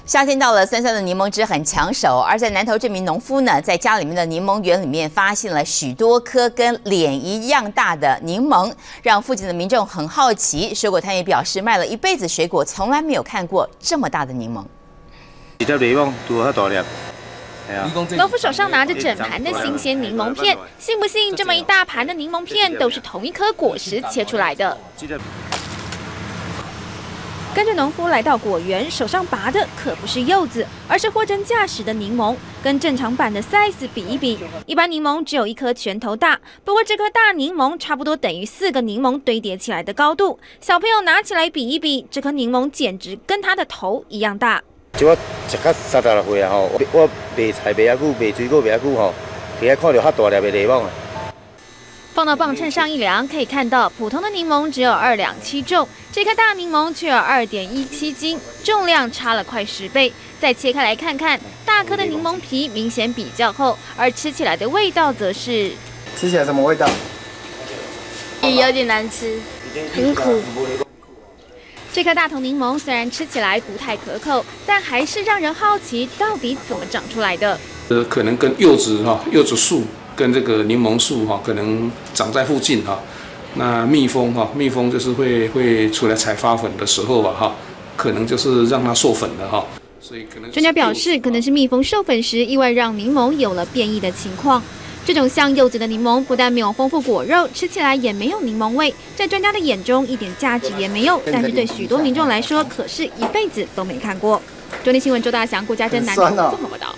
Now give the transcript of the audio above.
夏天到了，酸酸的柠檬汁很抢手。而在南投这名农夫呢，在家里面的柠檬园里面发现了许多颗跟脸一样大的柠檬，让附近的民众很好奇。水果摊也表示，卖了一辈子水果，从来没有看过这么大的柠檬。 农夫手上拿着整盘的新鲜柠檬片，信不信这么一大盘的柠檬片都是同一颗果实切出来的？跟着农夫来到果园，手上拔的可不是柚子，而是货真价实的柠檬。跟正常版的 size 比一比，一般柠檬只有一颗拳头大，不过这颗大柠檬差不多等于4个柠檬堆叠起来的高度。小朋友拿起来比一比，这颗柠檬简直跟他的头一样大。 就我食到36岁啊吼，我卖菜卖遐久，卖水果卖遐久吼，第一看到遐大粒的柠檬啊。 放到磅秤上一量，可以看到普通的柠檬只有2两7重，这颗大柠檬却有2.17斤，重量差了快10倍。再切开来看看，大颗的柠檬皮明显比较厚，而吃起来的味道则是…… 吃起来什么味道？ 有点难吃，很苦。 这颗大头柠檬虽然吃起来不太可口，但还是让人好奇到底怎么长出来的。 可能跟柚子树跟这个柠檬树可能长在附近那蜜蜂就是会出来采发粉的时候可能就是让它授粉的所以可能专家表示，可能是蜜蜂授粉时意外让柠檬有了变异的情况。这种像柚子的柠檬不但没有丰富果肉，吃起来也没有柠檬味，在专家的眼中一点价值也没有，但是对许多民众来说，可是一辈子都没看过。中天新闻周大祥、顾家珍南投综合报道。